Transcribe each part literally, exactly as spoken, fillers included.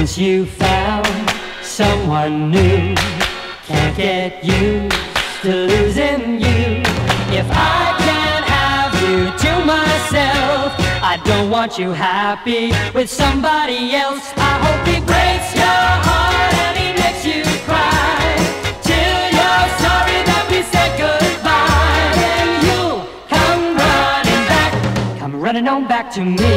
Since you found someone new, can't get used to losing you. If I can't have you to myself, I don't want you happy with somebody else. I hope he breaks your heart and he makes you cry till you're sorry that we said goodbye. Then you'll come running back, come running on back to me.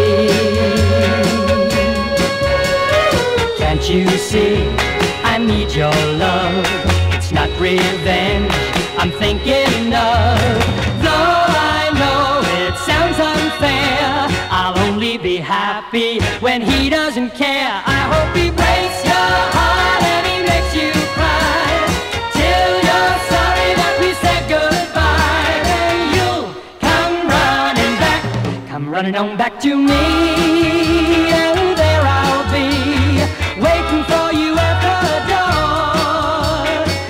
Can't you see, I need your love. It's not revenge I'm thinking of. Though I know it sounds unfair, I'll only be happy when he doesn't care. I hope he breaks your heart and he makes you cry till you're sorry that we said goodbye. Then you'll come running back, come running on back to me. And there I'll be, waiting for you at the door.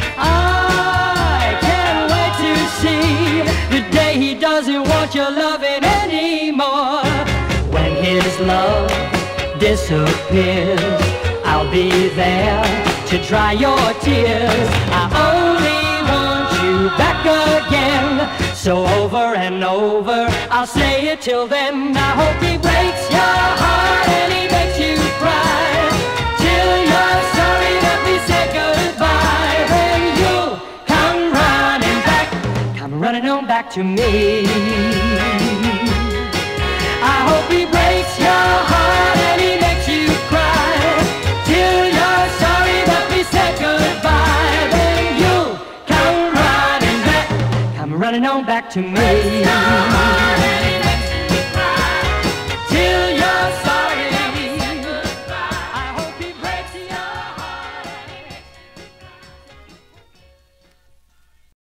I can't wait to see the day he doesn't want your loving anymore. When his love disappears, I'll be there to dry your tears. I only want you back again, so over and over I'll say it till then. I hope he breaks your heart and he makes you cry till you're sorry that we said goodbye. Then you'll come running back, come running on back to me. I hope he breaks your heart and he makes you cry till you're sorry that we said goodbye. Then you'll come running back, come running on back to me.